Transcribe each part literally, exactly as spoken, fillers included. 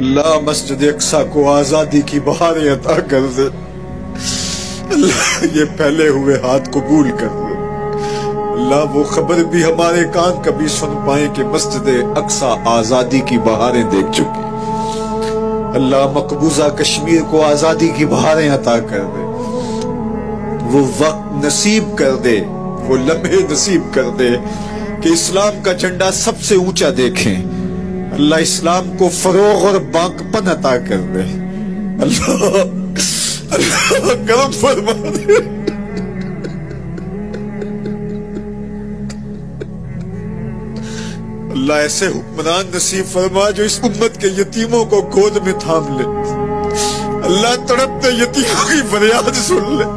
اللہ مسجد اقصی کو آزادی کی بہاریں عطا کر دے۔ اللہ یہ پھیلے ہوئے ہاتھ قبول کر دے۔ اللہ وہ خبر بھی ہمارے کان کبھی سن پائیں کہ مسجد اقصی آزادی کی بہاریں دیکھ چکی۔ اللہ مقبوضہ کشمیر کو آزادی کی بہاریں عطا کر دے۔ وہ وقت نصیب کر دے، وہ لمحے نصیب کر دے کہ اسلام کا جھنڈا سب سے اونچا دیکھیں۔ اللہ اسلام کو فروغ اور بانک پن عطا کر دے۔ اللہ اللہ کرم فرما دے۔ اللہ ایسے حکمران نصیب فرما جو اس امت کے یتیموں کو گود میں تھام لے۔ اللہ تڑپتے یتیموں کی فریاد سن لے۔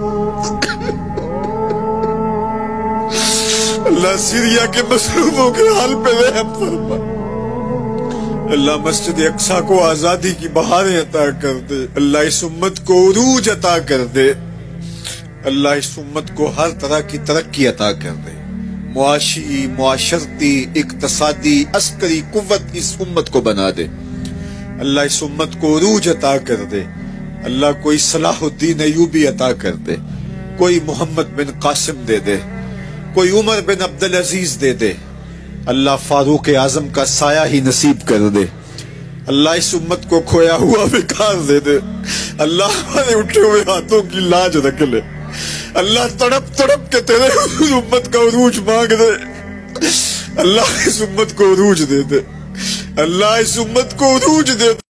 اللہ سیریا کے مظلوموں کے حال پہ رحم فرما۔ اللہ مسجد اقصی کو آزادی کی بہاریں عطا کر دے۔ اللہ اس امت کو عروج عطا کر دے۔ اللہ اس امت کو ہر طرح کی ترقی عطا کر دے۔ معاشی، معاشرتی، اقتصادی، عسکری قوت اس امت کو بنا دے۔ اللہ اس امت کو عروج عطا کر دے۔ اللہ کوئی صلاح الدین ایوبی عطا کر دے، کوئی محمد بن قاسم دے دے، کوئی عمر بن عبدالعزیز دے دے۔ اللہ فاروق اعظم کا سایہ ہی نصیب کر دے۔ اللہ اس امت کو کھویا ہوا وقار دے دے۔ اللہ ہمارے اٹھے ہوئے ہاتھوں کی لاج رکھ لے۔ اللہ تڑپ تڑپ کے تیرے امت کا عروج مانگ دے۔ اللہ اس امت کو عروج دے دے۔ اللہ اس امت کو عروج دے دے۔